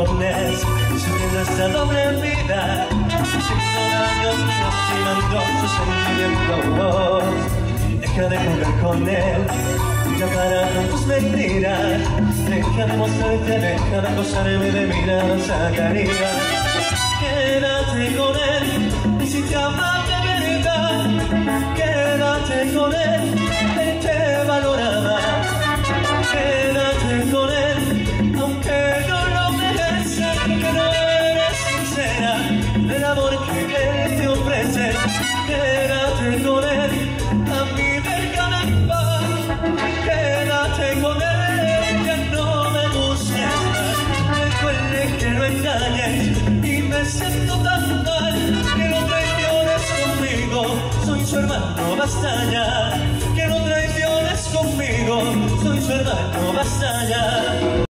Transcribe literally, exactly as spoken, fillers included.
callejones, siguiendo esta doble vida, sin daños, lastimando sus sentimientos. Deja de jugar con él, ya para con tus mentiras. Deja de mostrarte, deja de acosarme de miradas a cariño. Quédate con él, y si te ama de verdad, quédate con él, él te valorará. Quédate con él, aunque no lo mereces, porque no eres sincera del amor que él te ofrece. Quédate con él, a mí déjame en paz. Quédate con él, ya no me busques más. Me duele que lo engañes y me siento tan mal. Que no traiciones conmigo, soy su hermano, basta ya. Que no traiciones conmigo, soy su hermano, basta ya.